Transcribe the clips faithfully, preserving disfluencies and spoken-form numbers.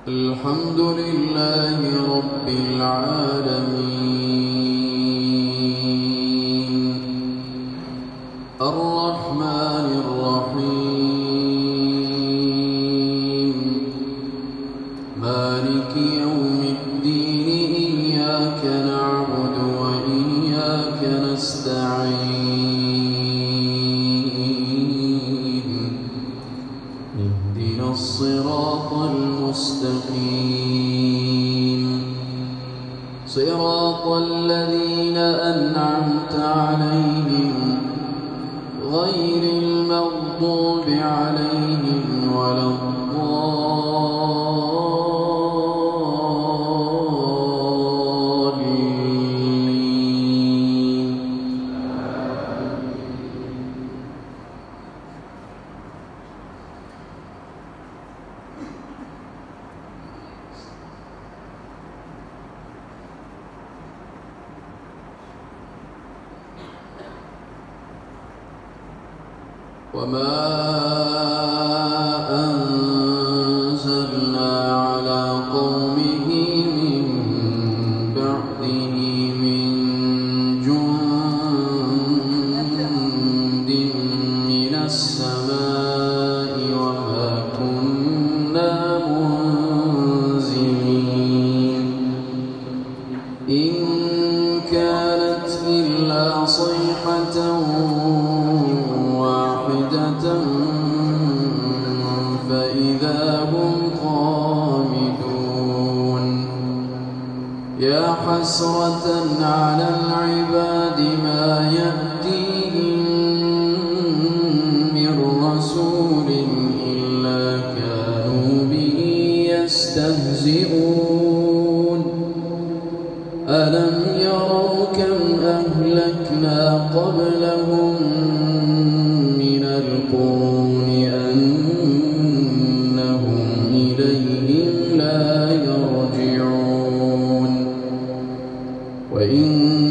الحمد لله رب العالمين الرحمن الرحيم مالك يوم الدين إياك نعبد وإياك نستعين اهدنا الصراط المستقيم صراط الذين أنعمت عليهم غير المغضوب عليهم ولا الضالين. وما أنزلنا على قومه من بعده من جند من السماء وما كنا منزلين إن كانت إلا صيحة فإذا هم خامدون يا حسرة على العباد ما يأتيهم من رسول إلا كانوا به يستهزئون ألم يروا كم أهلكنا قبلهم من القرون أنهم إليهم لا يرجعون وإن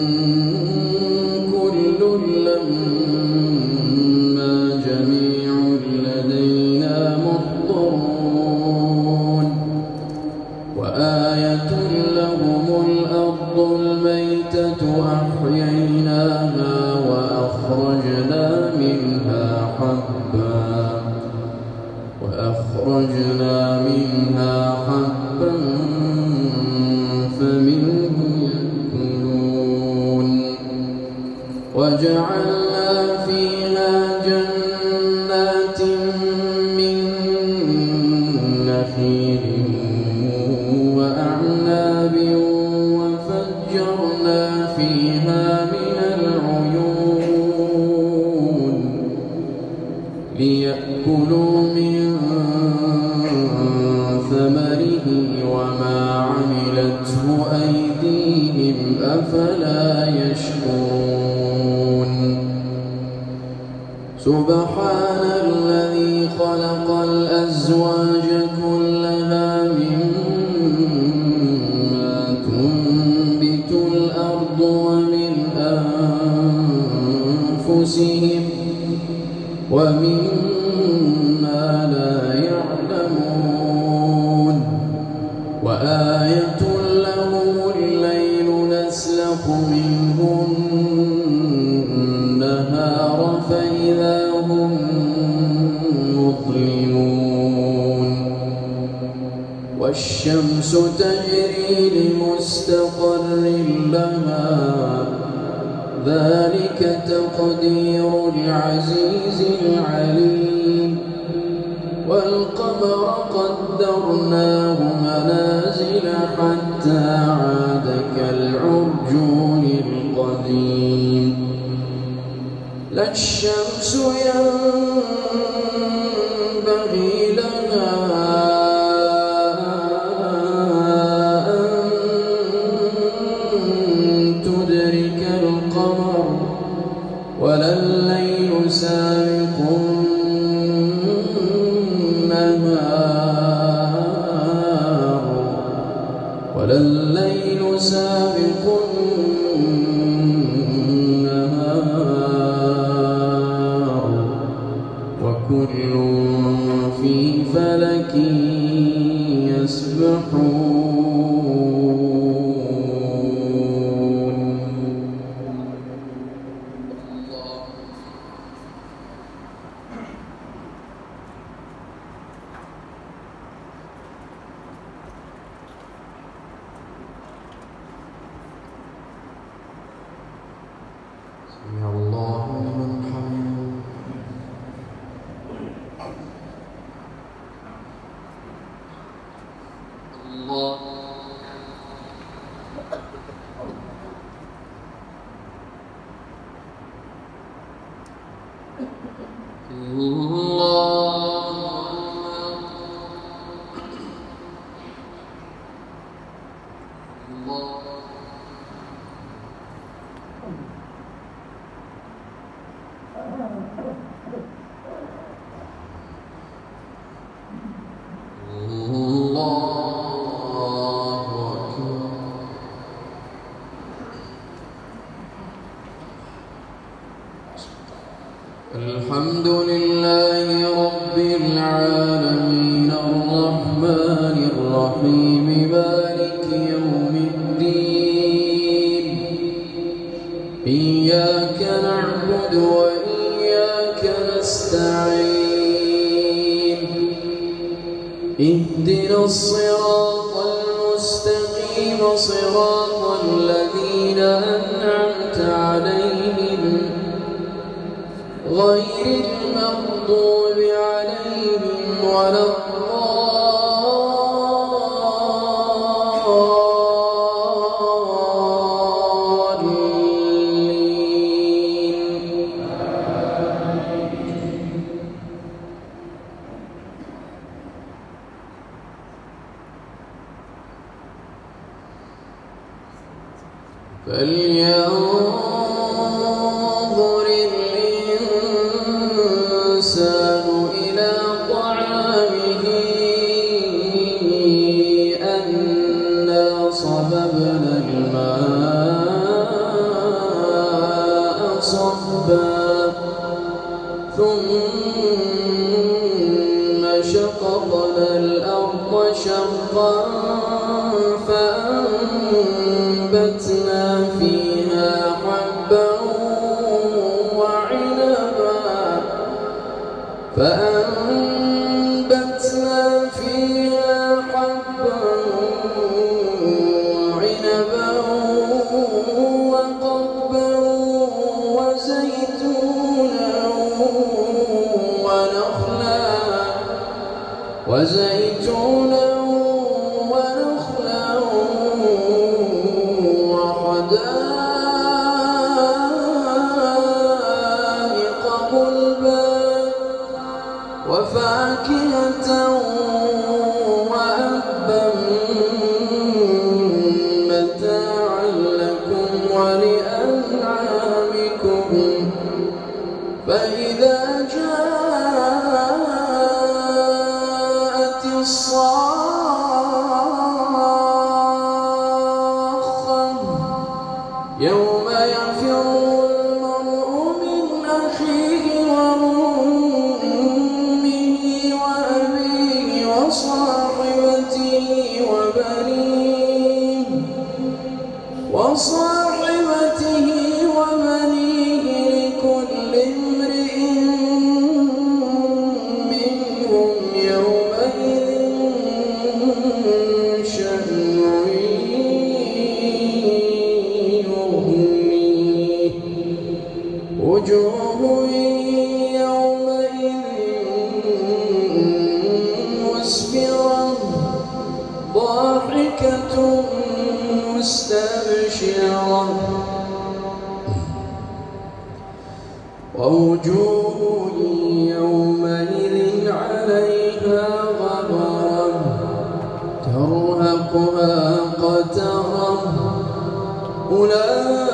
كل لما جميع لدينا محضرون وآية لهم الأرض الميتة أحييناها وأخرجنا منها حبا وأخرجنا منها حبا فمنه يأكلون وجعلنا فيها جنات من نخيل وأعناب وفجرنا فيها من العيون ليأكلوا من ثمره وما عملته أيديهم أفلا يشكرون سبحان الذي خلق الأزواج كلها مما تنبت الأرض ومن أنفسهم ومما لا يعلمون وآية لهم الليل نسلخ منه النهار فإذا هم مظلمون والشمس تجري لمستقر لها ذلك تقدير العزيز العليم والقمر قدرناه منازل حتى عاد كالعرجون القديم لا الشمس ينبغي لها ولا الليل سابق النهار ولا الليل سابق النهار وكل في فلك يسبحون سمع الله لمن حمده الله الحمد لله رب العالمين الرحمن الرحيم مالك يوم الدين إياك نعبد وإياك نستعين اهدنا الصراط المستقيم صراط الذين أنعمت عليهم غير المغضوب عليهم ولا الضالين. فلينظر الإنسان إلى طعامه أنا صببنا الماء صبا ثم شققنا الأرض شقا فأنبتنا فيها حبا وعنبا فأنبتنا فيها حبا وعنبا وقضبا وزيتونا ونخلا وزيتونا ونخلا وحدائق غلبا وفاكهة وأبا متاعا لكم ولأنعامكم فإذا جاءت الصاخة يوم يفر المرء من أخيه وأمه وأبيه وصاحبته وبنيه وصاحبته وبنيه لكل امرئ منهم يومئذ شأن يغنيه وجوه يومئذ مسفرة ضاحكة مستبشرة ووجوه يومئذ عليها غبرة ترهقها قترة أولئك